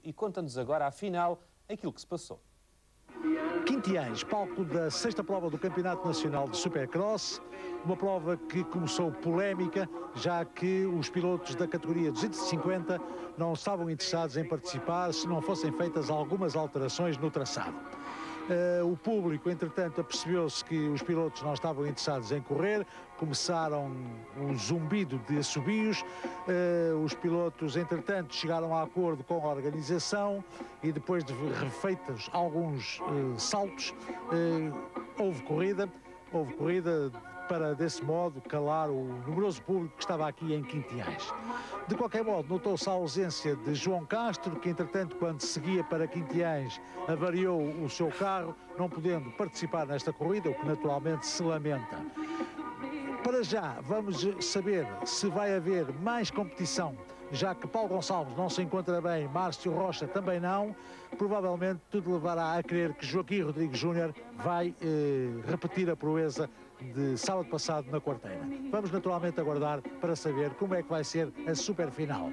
e conta-nos agora, afinal, aquilo que se passou. Quintiães, palco da sexta prova do Campeonato Nacional de Supercross, uma prova que começou polémica, já que os pilotos da categoria 250 não estavam interessados em participar se não fossem feitas algumas alterações no traçado. O público, entretanto, apercebeu-se que os pilotos não estavam interessados em correr, começaram um zumbido de assobios, os pilotos, entretanto, chegaram a acordo com a organização e depois de refeitos alguns saltos, houve corrida para, desse modo, calar o numeroso público que estava aqui em Quintiães. De qualquer modo, notou-se a ausência de João Castro, que, entretanto, quando seguia para Quintiães, avariou o seu carro, não podendo participar nesta corrida, o que naturalmente se lamenta. Para já, vamos saber se vai haver mais competição, já que Paulo Gonçalves não se encontra bem, Márcio Rocha também não. Provavelmente tudo levará a crer que Joaquim Rodrigues Júnior vai repetir a proeza de sábado passado na Quarteira. Vamos naturalmente aguardar para saber como é que vai ser a super final.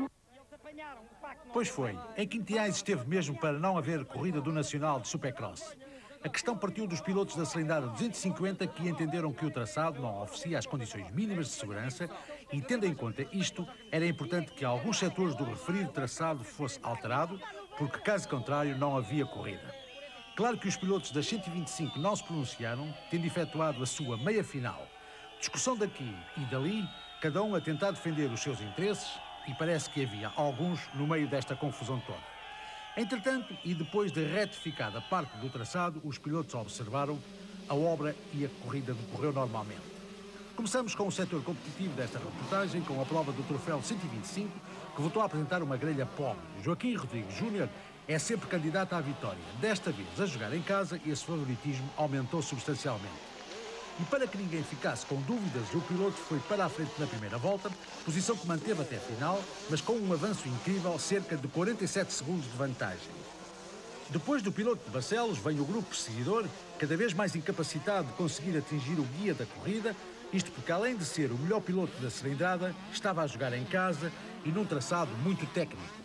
Pois foi, em Quintiães esteve mesmo para não haver corrida do Nacional de Supercross. A questão partiu dos pilotos da cilindrada 250 que entenderam que o traçado não oferecia as condições mínimas de segurança e, tendo em conta isto, era importante que alguns setores do referido traçado fosse alterado, porque caso contrário não havia corrida. Claro que os pilotos das 125 não se pronunciaram, tendo efetuado a sua meia-final. Discussão daqui e dali, cada um a tentar defender os seus interesses, e parece que havia alguns no meio desta confusão toda. Entretanto, e depois de retificada parte do traçado, os pilotos observaram a obra e a corrida decorreu normalmente. Começamos com o setor competitivo desta reportagem, com a prova do troféu 125, que voltou a apresentar uma grelha pobre. Joaquim Rodrigues Júnior é sempre candidato à vitória. Desta vez, a jogar em casa, esse favoritismo aumentou substancialmente. E para que ninguém ficasse com dúvidas, o piloto foi para a frente na primeira volta, posição que manteve até a final, mas com um avanço incrível, cerca de 47 segundos de vantagem. Depois do piloto de Barcelos, vem o grupo perseguidor, cada vez mais incapacitado de conseguir atingir o guia da corrida, isto porque, além de ser o melhor piloto da cilindrada, estava a jogar em casa e num traçado muito técnico.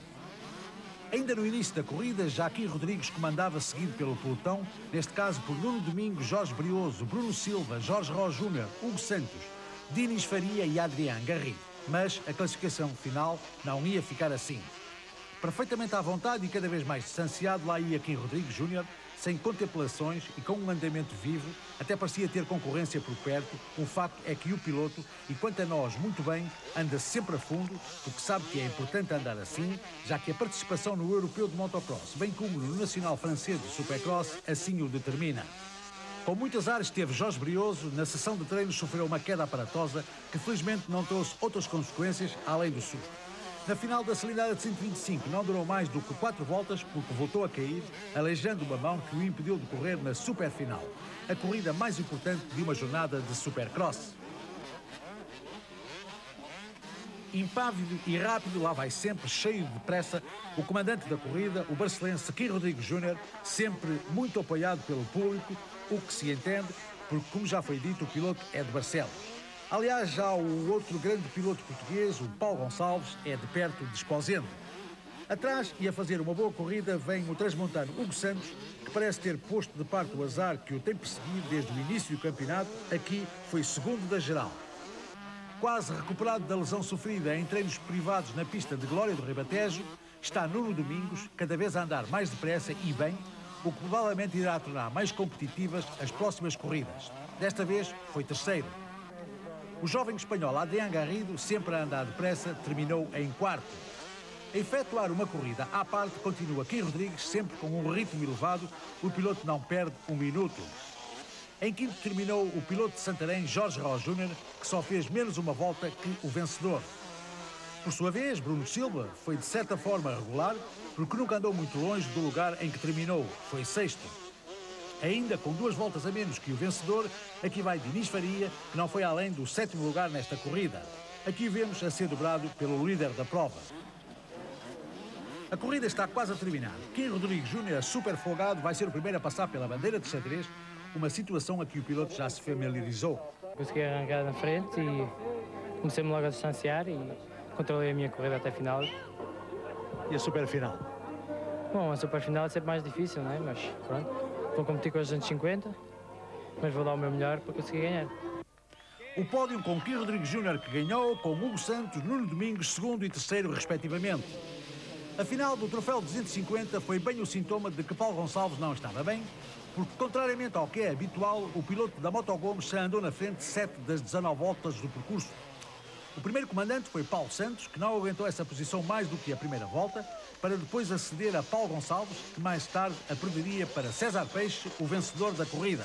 Ainda no início da corrida, Joaquim Rodrigues comandava seguido pelo pelotão, neste caso por Nuno Domingos, Jorge Brioso, Bruno Silva, Jorge Ró Júnior, Hugo Santos, Dinis Faria e Adrián Garrido. Mas a classificação final não ia ficar assim. Perfeitamente à vontade e cada vez mais distanciado, lá ia Joaquim Rodrigues Júnior, sem contemplações e com um andamento vivo, até parecia ter concorrência por perto. Um facto é que o piloto, e quanto a nós muito bem, anda sempre a fundo, porque sabe que é importante andar assim, já que a participação no Europeu de Motocross, bem como no Nacional Francês de Supercross, assim o determina. Com muitas áreas teve Jorge Brioso, na sessão de treinos sofreu uma queda aparatosa que felizmente não trouxe outras consequências além do susto. Na final da cilindrada de 125 não durou mais do que 4 voltas porque voltou a cair, aleijando uma mão que o impediu de correr na superfinal, a corrida mais importante de uma jornada de Supercross. Impávido e rápido, lá vai sempre, cheio de pressa, o comandante da corrida, o barcelense Joaquim Rodrigues Júnior, sempre muito apoiado pelo público, o que se entende, porque, como já foi dito, o piloto é de Barcelos. Aliás, já o outro grande piloto português, o Paulo Gonçalves, é de perto de Esposende. Atrás, e a fazer uma boa corrida, vem o transmontano Hugo Santos, que parece ter posto de parte o azar que o tem perseguido desde o início do campeonato. Aqui foi segundo da geral. Quase recuperado da lesão sofrida em treinos privados na pista de Glória do Ribatejo, está Nuno Domingos, cada vez a andar mais depressa e bem, o que provavelmente irá tornar mais competitivas as próximas corridas. Desta vez foi terceiro. O jovem espanhol Adrián Garrido, sempre a andar depressa, terminou em quarto. A efetuar uma corrida à parte, continua Joaquim Rodrigues, sempre com um ritmo elevado, o piloto não perde um minuto. Em quinto terminou o piloto de Santarém, Jorge Ró Júnior, que só fez menos uma volta que o vencedor. Por sua vez, Bruno Silva foi de certa forma regular, porque nunca andou muito longe do lugar em que terminou, foi sexto. Ainda com 2 voltas a menos que o vencedor, aqui vai Dinis Faria, que não foi além do 7º lugar nesta corrida. Aqui vemos a ser dobrado pelo líder da prova. A corrida está quase a terminar. Joaquim Rodrigues Júnior, super folgado, vai ser o primeiro a passar pela bandeira de xadrez, uma situação a que o piloto já se familiarizou. Consegui arrancar na frente e comecei-me logo a distanciar e controlei a minha corrida até a final. E a super final? Bom, a superfinal é sempre mais difícil, não é? Mas pronto, vou competir com os 250, mas vou dar o meu melhor para conseguir ganhar. O pódio com Kir Rodrigues Júnior, que ganhou, com Hugo Santos, Nuno Domingos, segundo e terceiro, respectivamente. A final do troféu 250 foi bem o sintoma de que Paulo Gonçalves não estava bem, porque, contrariamente ao que é habitual, o piloto da Moto Gomes já andou na frente 7 das 19 voltas do percurso. O primeiro comandante foi Paulo Santos, que não aguentou essa posição mais do que a primeira volta, para depois aceder a Paulo Gonçalves, que mais tarde a perderia para César Peixe, o vencedor da corrida.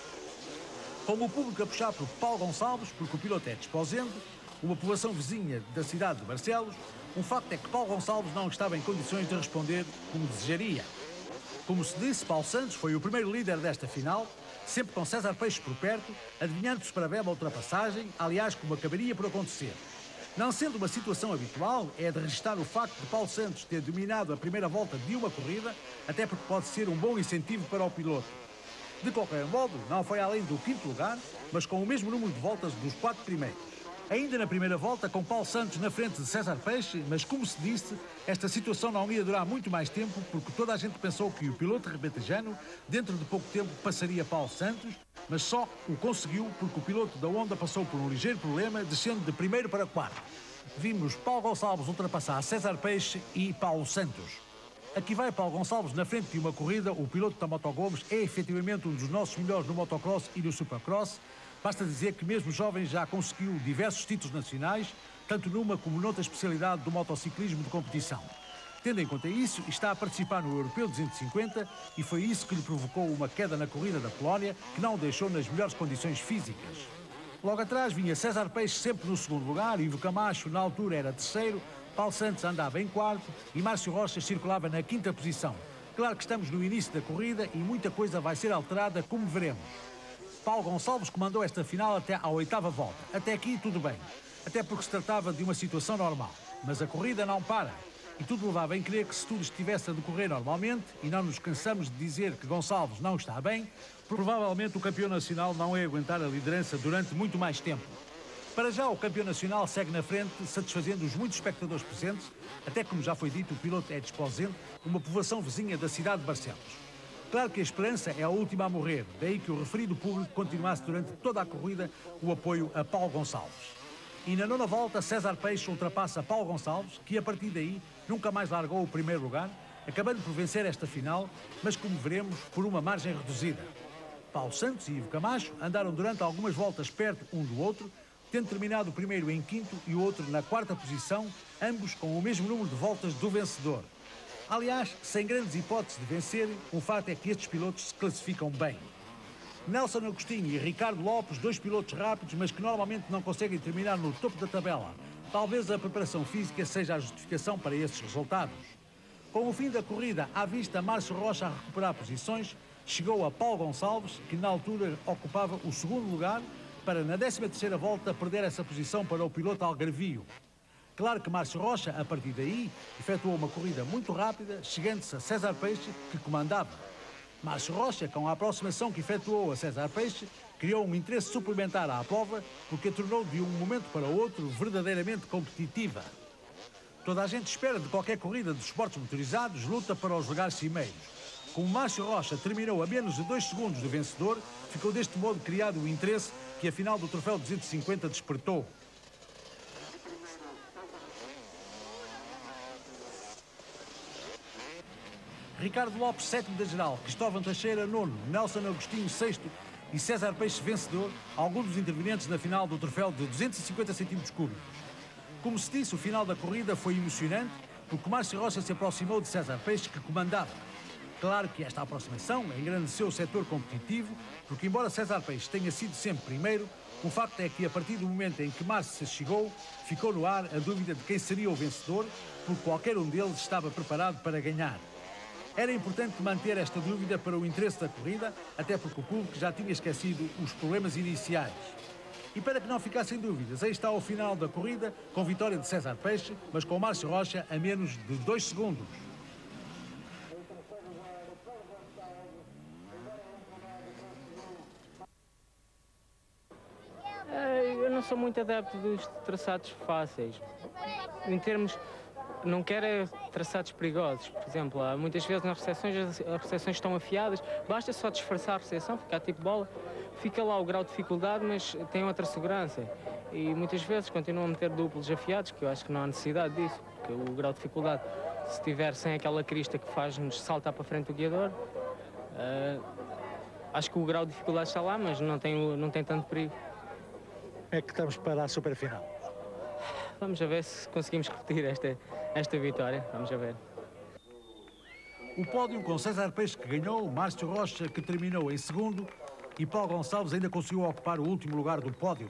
Com o público a puxar por Paulo Gonçalves, porque o piloto é desposente, uma povoação vizinha da cidade de Barcelos, um facto é que Paulo Gonçalves não estava em condições de responder como desejaria. Como se disse, Paulo Santos foi o primeiro líder desta final, sempre com César Peixe por perto, adivinhando-se para breve a ultrapassagem, aliás, como acabaria por acontecer. Não sendo uma situação habitual, é de registrar o facto de Paulo Santos ter dominado a primeira volta de uma corrida, até porque pode ser um bom incentivo para o piloto. De qualquer modo, não foi além do 5º lugar, mas com o mesmo número de voltas dos 4 primeiros. Ainda na primeira volta, com Paulo Santos na frente de César Peixe, mas como se disse, esta situação não ia durar muito mais tempo, porque toda a gente pensou que o piloto rebetejano, dentro de pouco tempo, passaria Paulo Santos, mas só o conseguiu porque o piloto da Honda passou por um ligeiro problema, descendo de primeiro para quarto. Vimos Paulo Gonçalves ultrapassar César Peixe e Paulo Santos. Aqui vai Paulo Gonçalves na frente de uma corrida. O piloto da Moto Gomes é efetivamente um dos nossos melhores no motocross e no supercross. Basta dizer que mesmo jovem já conseguiu diversos títulos nacionais, tanto numa como noutra especialidade do motociclismo de competição. Tendo em conta isso, está a participar no Europeu 250 e foi isso que lhe provocou uma queda na corrida da Polónia, que não o deixou nas melhores condições físicas. Logo atrás vinha César Peixe sempre no segundo lugar, Ivo Camacho na altura era terceiro, Paulo Santos andava em quarto e Márcio Rocha circulava na 5ª posição. Claro que estamos no início da corrida e muita coisa vai ser alterada, como veremos. Paulo Gonçalves comandou esta final até à 8ª volta. Até aqui tudo bem, até porque se tratava de uma situação normal. Mas a corrida não para. E tudo levava em crer que se tudo estivesse a decorrer normalmente, e não nos cansamos de dizer que Gonçalves não está bem, provavelmente o campeão nacional não ia aguentar a liderança durante muito mais tempo. Para já, o campeão nacional segue na frente, satisfazendo os muitos espectadores presentes, até como já foi dito, o piloto é desposente, uma povoação vizinha da cidade de Barcelos. Claro que a esperança é a última a morrer, daí que o referido público continuasse durante toda a corrida o apoio a Paulo Gonçalves. E na 9ª volta, César Peixe ultrapassa Paulo Gonçalves, que a partir daí nunca mais largou o primeiro lugar, acabando por vencer esta final, mas como veremos, por uma margem reduzida. Paulo Santos e Ivo Camacho andaram durante algumas voltas perto um do outro, tendo terminado o primeiro em 5º e o outro na 4ª posição, ambos com o mesmo número de voltas do vencedor. Aliás, sem grandes hipóteses de vencerem, o facto é que estes pilotos se classificam bem. Nelson Agostinho e Ricardo Lopes, 2 pilotos rápidos, mas que normalmente não conseguem terminar no topo da tabela. Talvez a preparação física seja a justificação para esses resultados. Com o fim da corrida à vista, Márcio Rocha a recuperar posições, chegou a Paulo Gonçalves, que na altura ocupava o 2º lugar, para na 13ª volta perder essa posição para o piloto algarvio. Claro que Márcio Rocha, a partir daí, efetuou uma corrida muito rápida, chegando-se a César Peixe, que comandava. Márcio Rocha, com a aproximação que efetuou a César Peixe, criou um interesse suplementar à prova, porque a tornou de um momento para o outro verdadeiramente competitiva. Toda a gente espera de qualquer corrida dos esportes motorizados luta para os lugares cimeiros. Como Márcio Rocha terminou a menos de 2 segundos do vencedor, ficou deste modo criado o interesse que a final do troféu 250 despertou. Ricardo Lopes, 7º da geral, Cristóvão Teixeira, 9º, Nelson Agostinho, 6º e César Peixe, vencedor, alguns dos intervenientes na final do troféu de 250 centímetros cúbicos. Como se disse, o final da corrida foi emocionante, porque Márcio Rocha se aproximou de César Peixe, que comandava. Claro que esta aproximação engrandeceu o setor competitivo, porque embora César Peixe tenha sido sempre primeiro, o facto é que a partir do momento em que Márcio se chegou, ficou no ar a dúvida de quem seria o vencedor, porque qualquer um deles estava preparado para ganhar. Era importante manter esta dúvida para o interesse da corrida, até porque o público já tinha esquecido os problemas iniciais. E para que não ficassem dúvidas, aí está o final da corrida, com vitória de César Peixe, mas com Márcio Rocha a menos de 2 segundos. Eu não sou muito adepto dos traçados fáceis. Em termos, não quero traçados perigosos. Por exemplo, há muitas vezes nas recepções, as recepções estão afiadas, basta só disfarçar a recepção, ficar tipo bola, fica lá o grau de dificuldade, mas tem outra segurança. E muitas vezes continuam a meter duplos afiados, que eu acho que não há necessidade disso, porque o grau de dificuldade, se tiver sem aquela crista que faz-nos saltar para frente o guiador, acho que o grau de dificuldade está lá, mas não tem tanto perigo. É que estamos para a superfinal. Vamos a ver se conseguimos repetir esta vitória. Vamos a ver. O pódio com César Peixe que ganhou, Márcio Rocha que terminou em segundo e Paulo Gonçalves ainda conseguiu ocupar o último lugar do pódio.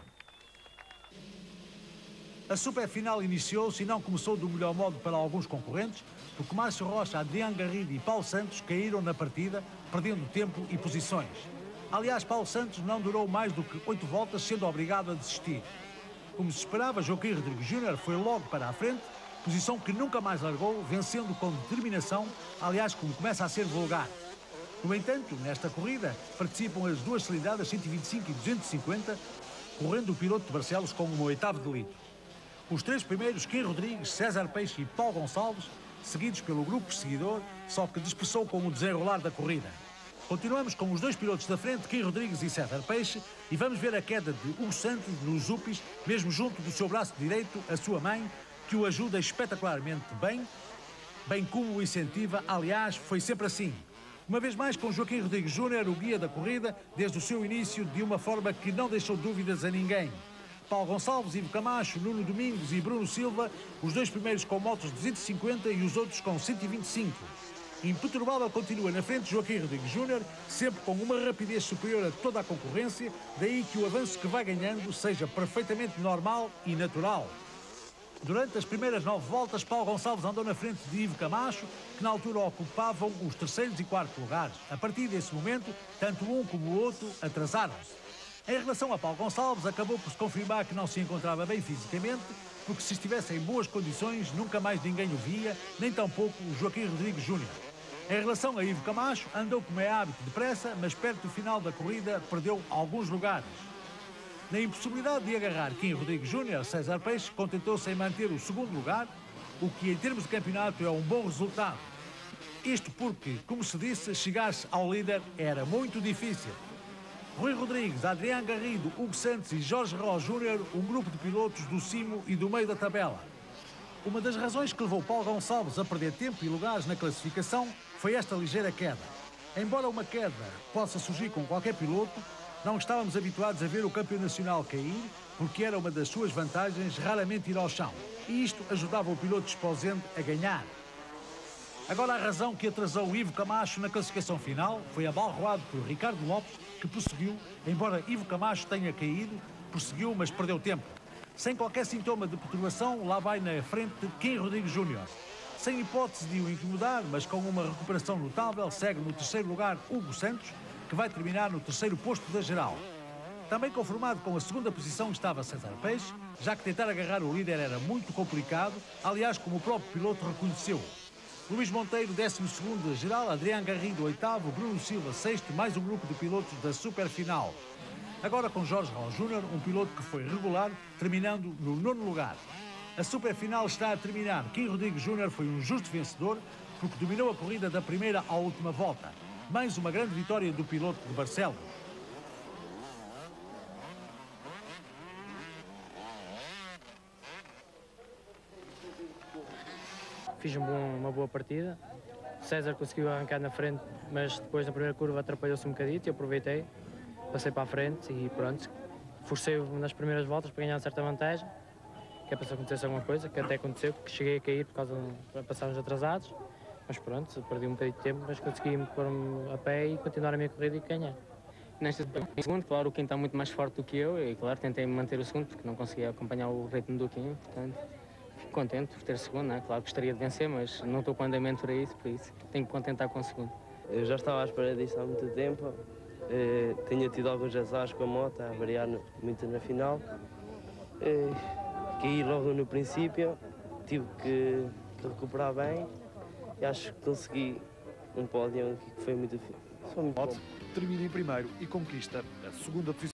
A superfinal iniciou-se e não começou do melhor modo para alguns concorrentes, porque Márcio Rocha, Adriano Garrido e Paulo Santos caíram na partida, perdendo tempo e posições. Aliás, Paulo Santos não durou mais do que 8 voltas, sendo obrigado a desistir. Como se esperava, Joaquim Rodrigues Júnior foi logo para a frente, posição que nunca mais largou, vencendo com determinação, aliás, como começa a ser vulgar. No entanto, nesta corrida, participam as duas cilindradas 125 e 250, correndo o piloto de Barcelos com um oitavo de litro. Os três primeiros, Kim Rodrigues, César Peixe e Paulo Gonçalves, seguidos pelo grupo perseguidor, só que dispersou com o desenrolar da corrida. Continuamos com os dois pilotos da frente, Kim Rodrigues e César Peixe, e vamos ver a queda de Hugo Santos nos Upis, mesmo junto do seu braço direito, a sua mãe, que o ajuda espetacularmente bem como o incentiva, aliás, foi sempre assim. Uma vez mais com Joaquim Rodrigues Júnior, o guia da corrida, desde o seu início, de uma forma que não deixou dúvidas a ninguém. Paulo Gonçalves, Ivo Camacho, Nuno Domingos e Bruno Silva, os dois primeiros com motos de 250 e os outros com 125. Imperturbável continua na frente Joaquim Rodrigues Júnior, sempre com uma rapidez superior a toda a concorrência, daí que o avanço que vai ganhando seja perfeitamente normal e natural. Durante as primeiras 9 voltas, Paulo Gonçalves andou na frente de Ivo Camacho, que na altura ocupavam os terceiros e quartos lugares. A partir desse momento, tanto um como o outro atrasaram-se. Em relação a Paulo Gonçalves, acabou por se confirmar que não se encontrava bem fisicamente, porque se estivesse em boas condições, nunca mais ninguém o via, nem tampouco o Joaquim Rodrigues Júnior. Em relação a Ivo Camacho, andou como é hábito depressa, mas perto do final da corrida perdeu alguns lugares. Na impossibilidade de agarrar Kim Rodrigues Júnior, César Peixe contentou-se em manter o segundo lugar, o que em termos de campeonato é um bom resultado. Isto porque, como se disse, chegar-se ao líder era muito difícil. Rui Rodrigues, Adriano Garrido, Hugo Santos e Jorge Ró Júnior, um grupo de pilotos do cimo e do meio da tabela. Uma das razões que levou Paulo Gonçalves a perder tempo e lugares na classificação foi esta ligeira queda. Embora uma queda possa surgir com qualquer piloto, não estávamos habituados a ver o campeão nacional cair, porque era uma das suas vantagens raramente ir ao chão. E isto ajudava o piloto desposente a ganhar. Agora a razão que atrasou o Ivo Camacho na classificação final foi abalroado por Ricardo Lopes, que prosseguiu, embora Ivo Camacho tenha caído, prosseguiu, mas perdeu tempo. Sem qualquer sintoma de perturbação, lá vai na frente Kim Rodrigues Júnior. Sem hipótese de o incomodar, mas com uma recuperação notável, segue no terceiro lugar Hugo Santos, que vai terminar no terceiro posto da geral. Também conformado com a segunda posição estava César Peixe, já que tentar agarrar o líder era muito complicado, aliás, como o próprio piloto reconheceu. Luís Monteiro, 12º da geral, Adriano Garrido, 8º, Bruno Silva, 6º, mais um grupo de pilotos da superfinal. Agora com Jorge Ró Júnior, um piloto que foi regular, terminando no 9º lugar. A superfinal está a terminar. Kim Rodrigues Júnior foi um justo vencedor, porque dominou a corrida da primeira à última volta. Mais uma grande vitória do piloto de Barcelos. Fiz uma boa partida. César conseguiu arrancar na frente, mas depois na primeira curva atrapalhou-se um bocadito e eu aproveitei. Passei para a frente e pronto, forcei nas primeiras voltas para ganhar certa vantagem, que é para se acontecesse alguma coisa, que até aconteceu, porque cheguei a cair por causa de passarmos atrasados, mas pronto, perdi um bocadinho de tempo, mas consegui pôr-me a pé e continuar a minha corrida e ganhar. Em segundo, claro, o Kim está muito mais forte do que eu e, claro, tentei manter o segundo, porque não conseguia acompanhar o ritmo do Kim, portanto, fico contente por ter segundo, não é? Claro, gostaria de vencer, mas não estou com andamento para isso, por isso tenho que contentar com o segundo. Eu já estava à espera disso há muito tempo. Tinha tido alguns azares com a moto, a variar muito na final. Caí logo no princípio, tive que recuperar bem e acho que consegui um pódio que foi muito bom. Termina em primeiro e conquista a segunda posição.